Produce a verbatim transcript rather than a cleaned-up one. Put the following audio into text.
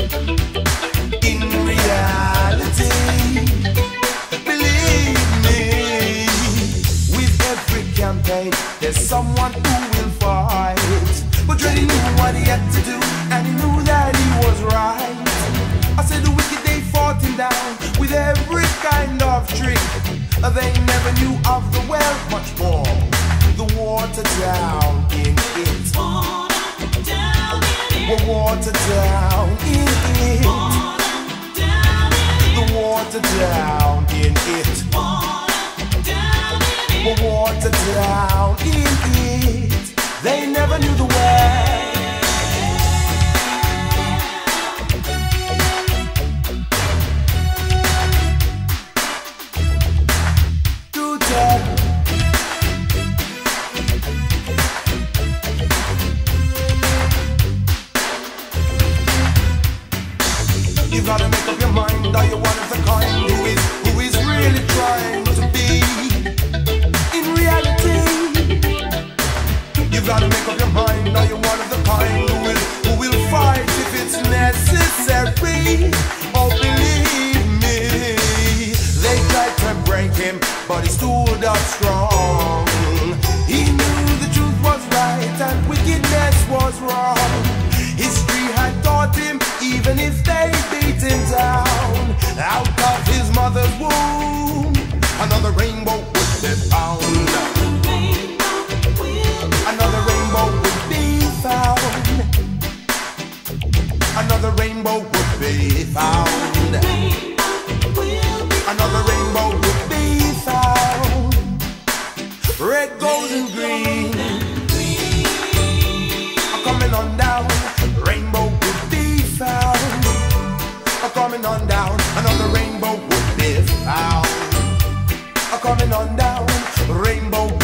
In reality, believe me, with every campaign, there's someone who will fight. But Freddie knew what he had to do, and he knew that he was right. I said the wicked, they fought him down with every kind of trick. They never knew of the well, much more the water down in it. Water down in it. Water down in it. The water down in it. Water down in it. They never knew the way. You gotta make up your mind, are you one of the kind who is, who is really trying to be in reality? You gotta make up your mind, are you one of the kind who will, who will fight if it's necessary? Oh, believe me, they tried to break him, but he stood up strong. He knew the truth was right and wickedness was wrong. History had taught him, even if they beat him down, out of his mother's womb, another rainbow would be found. Another rainbow would be found. Another rainbow would be found. Another rainbow would be found. Red, gold, and green are coming on down. Rainbow would be found. A coming on down, another rainbow would be found. A coming on down, rainbow